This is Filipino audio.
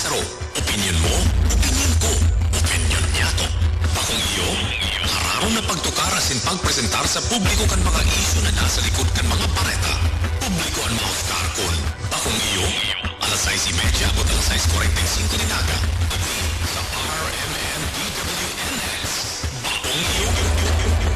Pero, opinion mo, opinion ko, opinion niya to. Bakong iyo, hararo na pagtukarasin pagpresentar sa publiko kan mga isyu na nasa likod kan mga pareta. Publiko ang mga karkon. Bakong iyo, alas 6:30 o alas 6:45 ni Naga. Sa RMN DWNX. Bakong iyo.